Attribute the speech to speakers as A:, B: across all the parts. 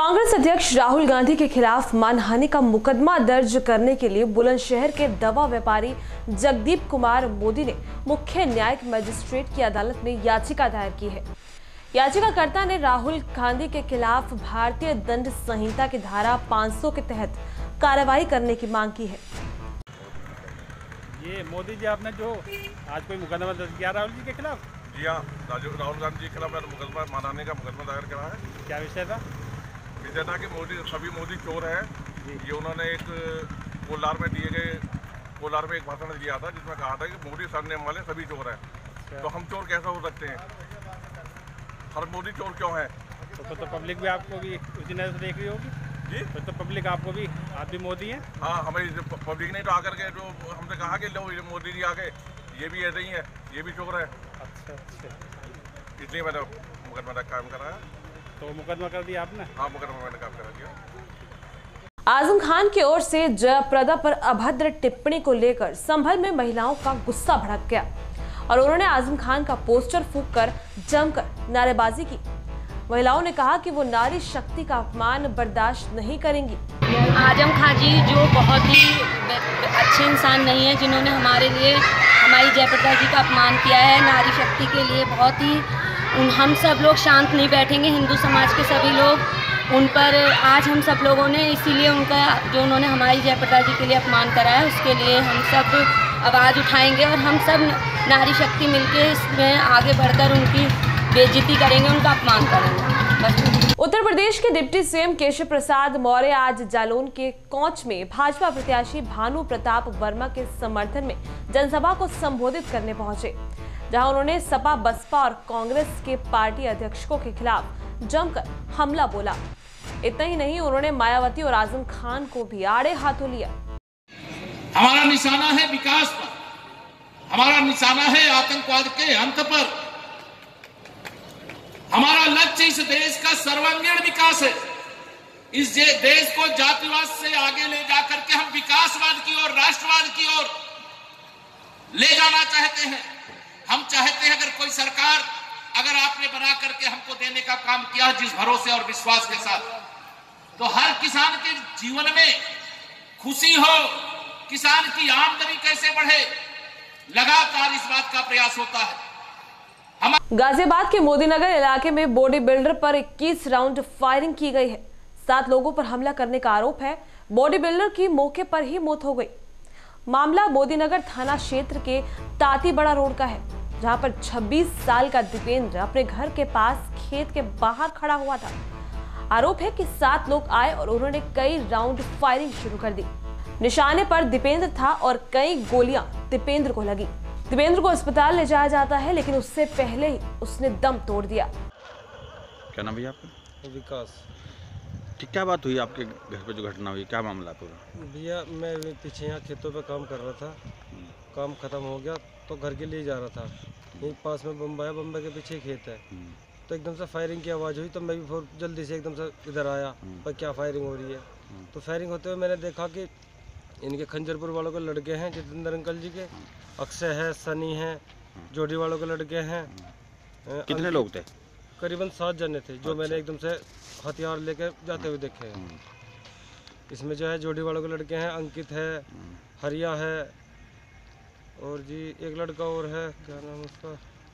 A: कांग्रेस अध्यक्ष राहुल गांधी के खिलाफ मानहानि का मुकदमा दर्ज करने के लिए बुलंदशहर के दवा व्यापारी जगदीप कुमार मोदी ने मुख्य न्यायिक मजिस्ट्रेट की अदालत में याचिका दायर की है। याचिकाकर्ता ने राहुल गांधी के खिलाफ भारतीय दंड संहिता की धारा 500 के तहत कार्रवाई करने की मांग की है।
B: ये मोदी जी आपने जो आज कोई मुकदमा दर्ज किया राहुल जी के खिलाफ?
C: जी हाँ, राहुल गांधी जी के खिलाफ मैंने मुकदमा मानहानि का मुकदमा दायर करा है।
B: क्या विषय था?
C: विषय था कि सभी मोदी चोर हैं। ये उन्होंने एक कोलार में एक भाषण दिया था जिसमें कहा था कि मोदी सरनेम वाले सभी चोर हैं। तो हम चोर कैसे हो सकते हैं? हर मोदी चोर क्यों है?
B: तो पब्लिक भी आपको भी उसी नजर से देख रही होगी जी। तो पब्लिक आपको भी, आप भी मोदी हैं? हाँ, हमें
C: पब्लिक ने तो आकर के जो हमसे कहा कि लो ये मोदी जी आके ये भी ऐसे ही है, ये भी चोर है।
B: अच्छा,
C: इसलिए मैंने मुकदमा का काम करा है।
B: तो मुकदमा कर दिया आपने?
C: हाँ, मुकदमा मैंने काम करा दिया।
A: आजम खान की ओर से जयप्रदा पर अभद्र टिप्पणी को लेकर संभल में महिलाओं का गुस्सा भड़क गया और उन्होंने आजम खान का पोस्टर फूंक कर जमकर नारेबाजी की। महिलाओं ने कहा कि वो नारी शक्ति का अपमान बर्दाश्त नहीं करेंगी।
D: आजम खान जी जो बहुत ही अच्छे इंसान नहीं है, जिन्होंने हमारे लिए हमारी जयप्रदा जी का अपमान किया है, नारी शक्ति के लिए बहुत ही हम सब लोग शांत नहीं बैठेंगे। हिंदू समाज के सभी लोग उन पर आज हम सब लोगों ने इसीलिए उनका जो उन्होंने हमारी जयप्रदा जी के लिए अपमान करा है उसके लिए हम सब आवाज़ उठाएंगे और हम सब नारी शक्ति मिलके इसमें आगे बढ़कर उनकी बेइज्जती करेंगे, उनका अपमान करेंगे।
A: उत्तर प्रदेश के डिप्टी सीएम केशव प्रसाद मौर्य आज जालौन के कोंच में भाजपा प्रत्याशी भानु प्रताप वर्मा के समर्थन में जनसभा को संबोधित करने पहुंचे, जहां उन्होंने सपा, बसपा और कांग्रेस के पार्टी अध्यक्षों के खिलाफ जमकर हमला बोला। इतना ही नहीं, उन्होंने मायावती और आजम खान को भी आड़े हाथों लिया।
E: हमारा निशाना है विकास पर, हमारा निशाना है आतंकवाद के अंत पर। हमारा लक्ष्य इस देश का सर्वांगीण विकास है। इस देश को जातिवाद से आगे ले जाकर के हम विकासवाद की ओर, राष्ट्रवाद की ओर ले जाना चाहते हैं। हम चाहते हैं अगर कोई सरकार अगर आपने बना करके हमको देने का काम किया जिस भरोसे और विश्वास के साथ, तो हर किसान के जीवन में खुशी हो, किसान की आमदनी कैसे बढ़े, लगातार इस बात का प्रयास होता है।
A: गाजियाबाद के मोदीनगर इलाके में बॉडी बिल्डर पर 21 राउंड फायरिंग की गई है। 7 लोगों पर हमला करने का आरोप है। बॉडी बिल्डर की मौके पर ही मौत हो गई। मामला मोदीनगर थाना क्षेत्र के तातीबड़ा रोड का है, जहां पर 26 साल का दीपेंद्र अपने घर के पास खेत के बाहर खड़ा हुआ था। आरोप है कि 7 लोग आए और उन्होंने कई राउंड फायरिंग शुरू कर दी। निशाने पर दीपेंद्र था और कई गोलियां दीपेंद्र को लगी। दीपेंद्र को अस्पताल ले जाया जाता है, लेकिन उससे पहले ही उसने दम तोड़ दिया।
F: क्या नाम है आपका?
G: विकास।
F: क्या बात हुई आपके घर पे जो घटना हुई, क्या मामला पूरा?
G: भैया मैं पीछे यहाँ खेतों पे काम कर रहा था, काम खत्म हो गया तो घर के लिए जा रहा था। यहीं पास में बम्बई है, बम्बई के पीछे खेत है, तो एकदम से फायरिंग की आवाज़ हुई तो मैं भी जल्दी से एकदम से इधर आया पर क्या फायरिंग हो रही है। तो फायरिंग होते हुए मैंने देखा कि इनके खंजरपुर वालों के लड़के हैं, जितेंद्र अंकल जी के, अक्षय है, सनी है, जोड़ी वालों के लड़के हैं।
F: कितने लोग थे?
G: करीबन 7 जने थे जो मैंने एकदम से हथियार लेकर जाते हुए देखे हैं। इसमें जो है जोड़ी वालों के लड़के हैं, अंकित है, हरिया है और जी एक लड़का और है, क्या नाम उसका?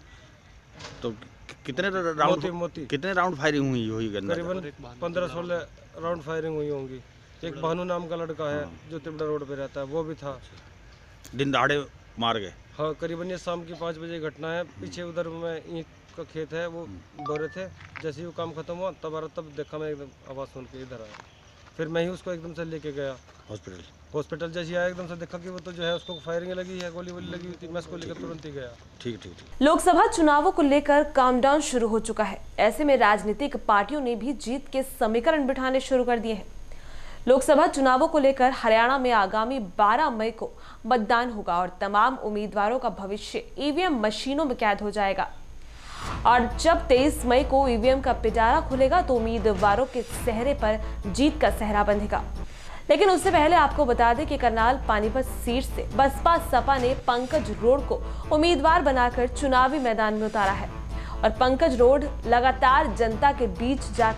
F: तो कितने राउंड
G: मोती
F: कितने राउंड फायरिंग हुई?
G: करीबन 15-16 राउंड फायरिंग हुई होंगी। एक भानु नाम का लड़का है जो तिबड़ा रोड पे रहता है, वो भी था।
F: दिन दहाड़े मार गए?
G: हाँ, करीबन ये शाम की 5 बजे घटना है। पीछे उधर में ईंट का खेत है, वो बो रहे थे। जैसे ही वो काम खत्म हुआ तब देखा, मैं एकदम आवाज़ सुन के इधर आया। फिर मैं ही उसको एकदम से लेके गया हॉस्पिटल। जैसे आया एकदम से देखा कि वो तो जो है उसको फायरिंग लगी है, गोली लगी हुई थी। मैं उसको लेकर तुरंत ही गया।
F: ठीक।
A: लोकसभा चुनावों को लेकर काउंटडाउन शुरू हो चुका है। ऐसे में राजनीतिक पार्टियों ने भी जीत के समीकरण बिठाने शुरू कर दिए हैं। लोकसभा चुनावों को लेकर हरियाणा में आगामी 12 मई को मतदान होगा और तमाम उम्मीदवारों का भविष्य ईवीएम मशीनों में कैद हो जाएगा। और जब 23 मई को ईवीएम का पिटारा खुलेगा तो उम्मीदवारों के चेहरे पर जीत का सेहरा बंधेगा। लेकिन उससे पहले आपको बता दें कि करनाल पानीपत सीट से बसपा सपा ने पंकज रोड को उम्मीदवार बनाकर चुनावी मैदान में उतारा है और पंकज रोड लगातार जनता के बीच जाकर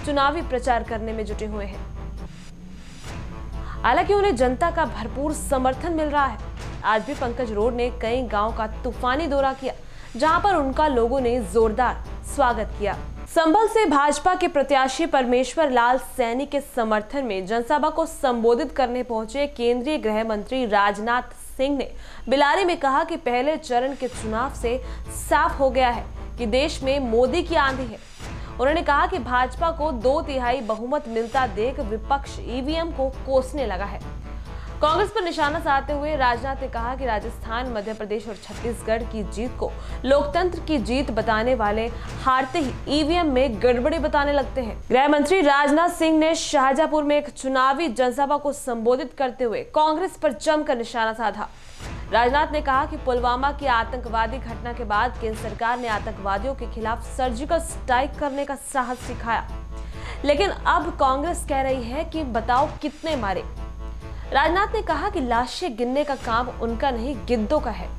A: चुनावी प्रचार करने में जुटे हुए हैं। हालांकि उन्हें जनता का भरपूर समर्थन मिल रहा है। आज भी पंकज रोड ने कई गांव का तूफानी दौरा किया, जहां पर उनका लोगों ने जोरदार स्वागत किया। संभल से भाजपा के प्रत्याशी परमेश्वर लाल सैनी के समर्थन में जनसभा को संबोधित करने पहुंचे केंद्रीय गृह मंत्री राजनाथ सिंह ने बिलारी में कहा कि पहले चरण के चुनाव से साफ हो गया है कि देश में मोदी की आंधी है। उन्होंने कहा कि भाजपा को 2/3 बहुमत मिलता देख विपक्ष ईवीएम को कोसने लगा है। कांग्रेस पर निशाना साधते हुए राजनाथ ने कहा कि राजस्थान, मध्य प्रदेश और छत्तीसगढ़ की जीत को लोकतंत्र की जीत बताने वाले हारते ही ईवीएम में गड़बड़ी बताने लगते हैं। गृह मंत्री राजनाथ सिंह ने शाहजहांपुर में एक चुनावी जनसभा को संबोधित करते हुए कांग्रेस पर जमकर निशाना साधा। राजनाथ ने कहा कि पुलवामा की आतंकवादी घटना के बाद केंद्र सरकार ने आतंकवादियों के खिलाफ सर्जिकल स्ट्राइक करने का साहस सिखाया, लेकिन अब कांग्रेस कह रही है कि बताओ कितने मारे। राजनाथ ने कहा कि लाशें गिनने का काम उनका नहीं, गिद्धों का है।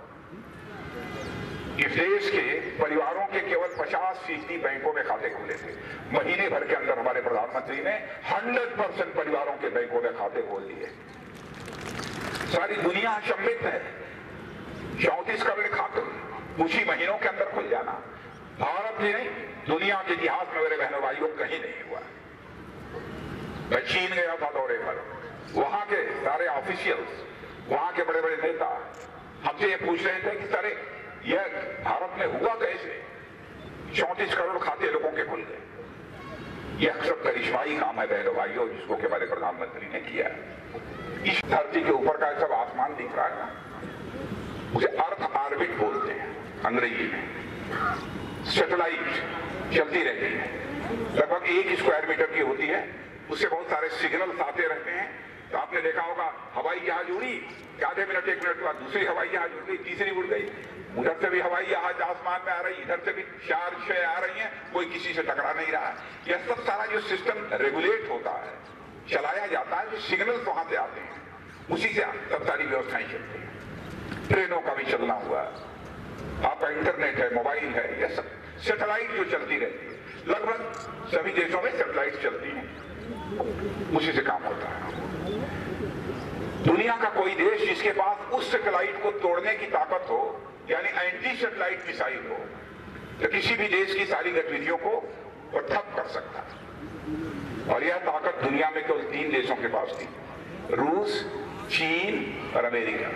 H: इस देश के परिवारों के केवल 50% बैंकों में खाते खुले थे। महीने भर के अंदर हमारे प्रधानमंत्री ने 100% परिवारों के बैंकों में खाते खोल दिए। सारी दुनिया अचंभित है। 34 करोड़ खाते कुछ ही महीनों के अंदर खुल जाना भारत ही नहीं, दुनिया के इतिहास में मेरे बहनों भाइयों कहीं नहीं हुआ। मैं चीन गया था दौरे पर, वहां के सारे ऑफिशियल्स, वहां के बड़े बड़े नेता हमसे ये पूछ रहे थे कि सारे यह भारत में हुआ कैसे, 34 करोड़ खाते लोगों के खुल गए। यह सब करिश्माई काम है बहनों भाइयों, जिसको के हमारे प्रधानमंत्री ने किया। इस धरती के ऊपर का सब आसमान दिख रहा है ना, उसे अर्थ ऑर्बिट बोलते हैं अंग्रेजी में। सैटेलाइट चलती रहती है, लगभग 1 स्क्वायर मीटर की होती है, उससे बहुत सारे सिग्नल्स आते रहते हैं। तो आपने देखा होगा हवाई जहाज उड़ी, आधे मिनट 1 मिनट के बाद दूसरी हवाई जहाज उड़ गई, तीसरी उड़ गई, उधर से भी हवाई जहाज आसमान में आ रही, इधर से भी 4-6 आ रही हैं, कोई किसी से टकरा नहीं रहा है। यह सब सारा जो सिस्टम रेगुलेट होता है, चलाया जाता है, जो सिग्नल्स वहां से आते हैं, उसी से सब सारी व्यवस्थाएं चलती हैं। ट्रेनों का भी चलना हुआ, आपका इंटरनेट है, मोबाइल है, यह सब सैटेलाइट जो चलती रहती है। लगभग सभी देशों में सैटेलाइट चलती है, उसी से काम होता है। दुनिया का कोई देश जिसके पास उस सैटेलाइट को तोड़ने की ताकत हो, यानी एंटी सैटेलाइट मिसाइल हो, तो किसी भी देश की सारी गतिविधियों को वो ठप कर सकता है। और यह ताकत दुनिया में केवल 3 देशों के पास थी, रूस, चीन और अमेरिका।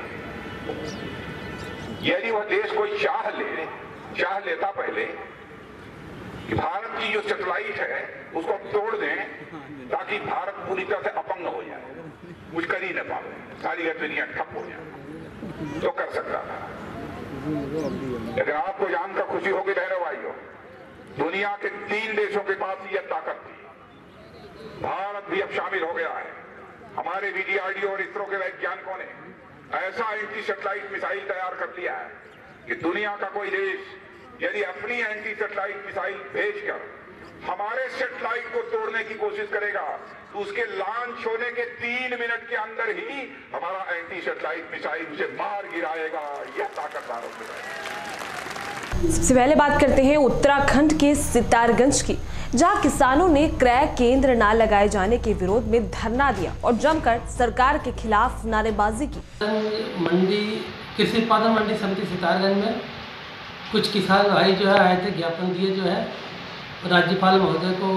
H: यदि वह देश कोई चाह लेता पहले कि भारत की जो सैटेलाइट है उसको तोड़ दें ताकि भारत पूरी तरह से अपंग हो जाए, कुछ कर ही न पाए, सारी गतिविधियां ठप हो जाए, तो कर सकता था। लेकिन आपको जानकर खुशी होगी बहनों भाइयों, दुनिया के 3 देशों के पास यह ताकत थी। भारत भी अब शामिल हो गया है। हमारे डीआरडीओ और इसरो के वैज्ञानिकों ने ऐसा एंटी सैटेलाइट मिसाइल तैयार कर लिया है कि दुनिया का कोई देश यदि अपनी एंटी सैटेलाइट मिसाइल भेजकर हमारे सैटेलाइट को तोड़ने की कोशिश करेगा तो उसके लॉन्च होने के 3 मिनट के अंदर ही हमारा एंटी सैटेलाइट मिसाइल उसे मार गिराएगा। यह ताकत भारत में है।
A: सबसे पहले बात करते हैं उत्तराखंड के सितारगंज की, जहां किसानों ने क्रय केंद्र न लगाए जाने के विरोध में धरना दिया और जमकर सरकार के खिलाफ नारेबाजी की।
I: मंडी कृषि उत्पादन मंडी समिति सितारगंज में कुछ किसान भाई जो है आए थे, ज्ञापन दिए जो है राज्यपाल महोदय को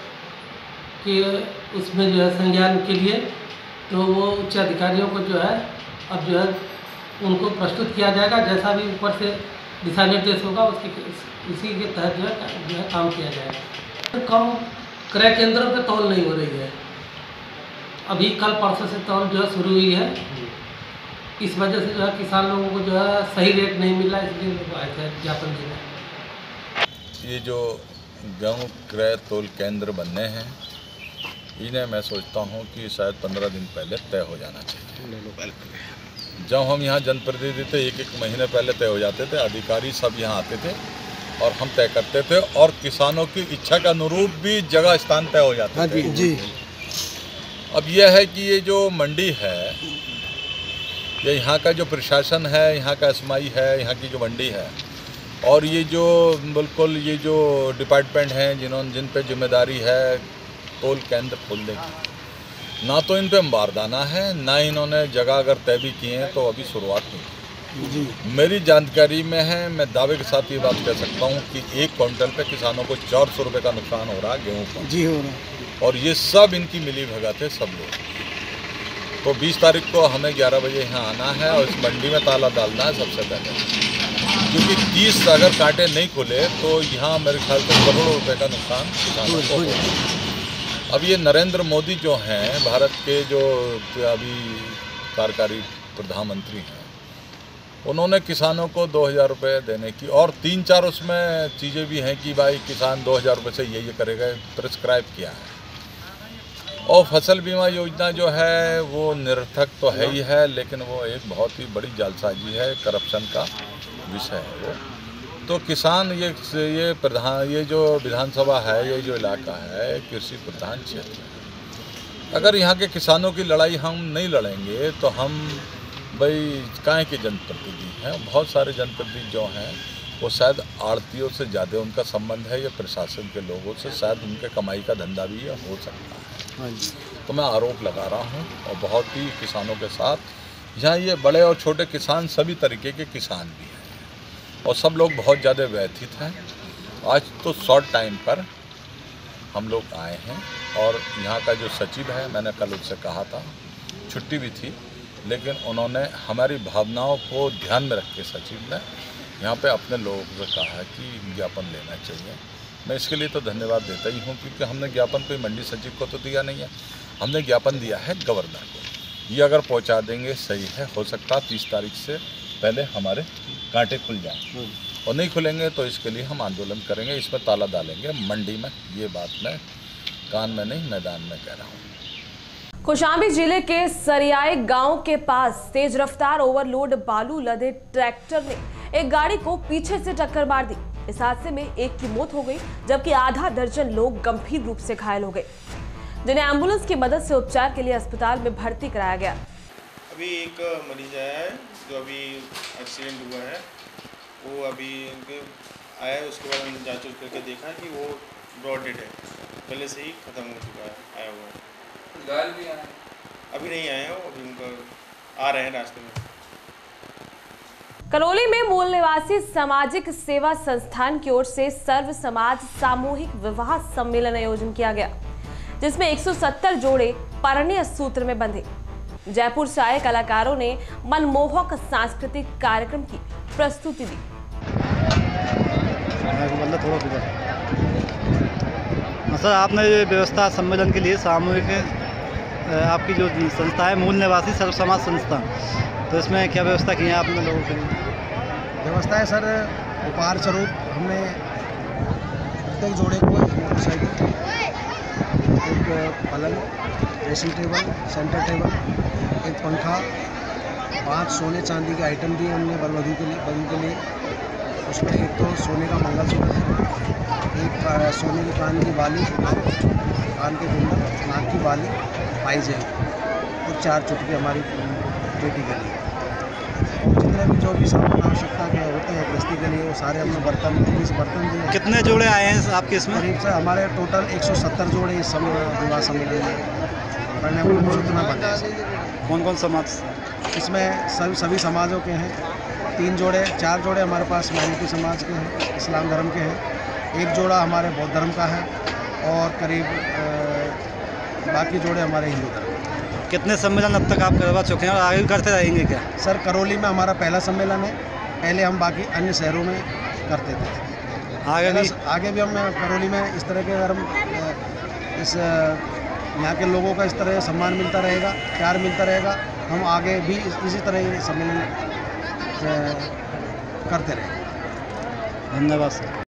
I: कि उसमें जो है संज्ञान के लिए, तो वो उच्च अधिकारियों को जो है अब जो है उनको प्रस्तुत किया जाएगा, जैसा भी ऊपर से दिशा निर्देश होगा उसी के तहत जो है काम किया जाएगा। कम क्रय केंद्रों पर तौल नहीं हो रही है, अभी कल परसों से तौल जो है शुरू हुई है। इस वजह से जो है किसान लोगों को जो है सही रेट नहीं मिला, इसलिए लोग आए थे ज्ञापन देने।
J: ये जो गेहूँ क्रय तौल केंद्र बनने हैं, इन्हें मैं सोचता हूँ कि शायद 15 दिन पहले तय हो जाना चाहिए। जब हम यहाँ जनप्रतिनिधि थे 1-1 महीने पहले तय हो जाते थे, अधिकारी सब यहाँ आते थे और हम तय करते थे, और किसानों की इच्छा के अनुरूप भी जगह स्थान तय हो जाते थे। जी। अब यह है कि ये जो मंडी है, ये यहाँ का जो प्रशासन है, यहाँ का एसएमआई है, यहाँ की जो मंडी है, और ये जो बिल्कुल ये जो डिपार्टमेंट हैं जिन पे जिम्मेदारी है तोल केंद्र खोलने की, ना तो इन पे बारदाना है, ना इन्होंने जगह अगर तय भी किए हैं तो अभी शुरुआत नहीं जी। मेरी जानकारी में है, मैं दावे के साथ ये बात कह सकता हूँ कि 1 क्विंटल पे किसानों को 400 रुपये का नुकसान हो रहा है गेहूँ पर जी, हो रहा है। और ये सब इनकी मिली भगत है सब लोग। तो 20 तारीख को हमें 11 बजे यहाँ आना है और इस मंडी में ताला डालना है सबसे पहले, क्योंकि 30 अगर कांटे नहीं खुले तो यहाँ मेरे ख्याल से करोड़ों रुपए का नुकसान किसानों को होगा। अब ये नरेंद्र मोदी जो हैं, भारत के जो अभी कार्यकारी प्रधानमंत्री हैं, उन्होंने किसानों को 2000 रुपये देने की और 3-4 उसमें चीज़ें भी हैं कि भाई किसान 2000 रुपये से ये करेगा, प्रिस्क्राइब किया है। और फसल बीमा योजना जो है वो निरर्थक तो है ही है, लेकिन वो एक बहुत ही बड़ी जालसाजी है, करप्शन का विषय है वो। तो किसान ये जो विधानसभा है, ये जो इलाका है, कृषि प्रधान क्षेत्र है। अगर यहाँ के किसानों की लड़ाई हम नहीं लड़ेंगे तो हम भाई काहे के जनप्रतिनिधि हैं। बहुत सारे जनप्रतिनिधि जो हैं वो शायद आड़तियों से ज़्यादा उनका संबंध है या प्रशासन के लोगों से, शायद उनके कमाई का धंधा भी ये हो सकता है। तो मैं आरोप लगा रहा हूँ और बहुत ही किसानों के साथ यहाँ ये बड़े और छोटे किसान सभी तरीके के किसान भी हैं और सब लोग बहुत ज़्यादा व्यथित हैं। आज तो शॉर्ट टाइम पर हम लोग आए हैं और यहाँ का जो सचिव है, मैंने कल उससे कहा था, छुट्टी भी थी, लेकिन उन्होंने हमारी भावनाओं को ध्यान में रख के सचिव ने यहाँ पे अपने लोगों से कहा है कि ज्ञापन लेना चाहिए। मैं इसके लिए तो धन्यवाद देता ही हूँ, क्योंकि हमने ज्ञापन कोई मंडी सचिव को तो दिया नहीं है, हमने ज्ञापन दिया है गवर्नर को। ये अगर पहुँचा देंगे सही है, हो सकता 30 तारीख से पहले हमारे कांटे खुल जाएँ और नहीं खुलेंगे तो इसके लिए हम आंदोलन करेंगे, इसमें ताला डालेंगे मंडी में। ये बात मैं कान में नहीं मैदान में कह रहा हूँ।
A: कौशाम्बी जिले के सरियाए गांव के पास तेज रफ्तार ओवरलोड बालू लदे ट्रैक्टर ने एक गाड़ी को पीछे से टक्कर मार दी। इस हादसे में एक की मौत हो गई, जबकि आधा दर्जन लोग गंभीर रूप से घायल हो गए, जिन्हें एम्बुलेंस की मदद से उपचार के लिए अस्पताल में भर्ती कराया गया।
K: अभी एक मरीज आया है जो अभी एक्सीडेंट हुआ है, वो अभी आया है, उसके बाद हमने जांच करके देखा कि वो ब्रॉड डेड है, पहले से ही खत्म हो चुका है, आया हुआ है। घायल भी आए अभी नहीं आए हो, अभी उनका आ रहे हैं रास्ते में।
A: करौली में मूल निवासी सामाजिक सेवा संस्थान की ओर से सर्व समाज सामूहिक विवाह सम्मेलन आयोजन किया गया, जिसमें 170 जोड़े परिणय सूत्र में बंधे। जयपुर से आए कलाकारों ने मनमोहक सांस्कृतिक कार्यक्रम की प्रस्तुति दी।
L: सर, आपने ये व्यवस्था सम्मेलन के लिए सामूहिक आपकी जो संस्था है मूल निवासी सर्व समाज संस्था, तो इसमें क्या व्यवस्था की है आपने लोगों के लिए?
M: व्यवस्था है सर, उपहार स्वरूप हमने प्रत्येक जोड़े को एक मोटरसाइकिल, एक पलंग, ड्रेसिंग टेबल, सेंटर टेबल, एक पंखा, 5 सोने चांदी के आइटम दिए हमने वधू के लिए। उसमें एक तो सोने का मंगलसूत्र है, एक सोने की कान की बाली, कान के कुंडल, नाक की बाली, पाइजे और 4 चुटकी हमारी बेटी के लिए। और जितने भी जो भी सामान आवश्यकता के होते हैं गृहस्थी के लिए, वो सारे हमने बर्तन 19 बर्तन दिए।
L: कितने जोड़े आए हैं आपके इसमें?
M: करीब से हमारे टोटल 170 जोड़े इस विवाह सम्मेलन में सूचना बने।
L: कौन कौन समाज?
M: इसमें सभी समाजों के हैं। 4 जोड़े हमारे पास माइनॉरिटी समाज के हैं, इस्लाम धर्म के हैं, एक जोड़ा हमारे बौद्ध धर्म का है और करीब बाकी जोड़े हमारे हिंदू धर्म।
L: कितने सम्मेलन अब तक आप करवा चुके हैं और आगे करते रहेंगे क्या?
M: सर, करौली में हमारा पहला सम्मेलन है, पहले हम बाकी अन्य शहरों में करते थे। आगे भी हम करौली में इस तरह के, अगर हम इस यहाँ के लोगों का इस तरह सम्मान मिलता रहेगा, प्यार मिलता रहेगा, हम आगे भी इसी तरह सम्मेलन करते रहेंगे।
L: धन्यवाद सर।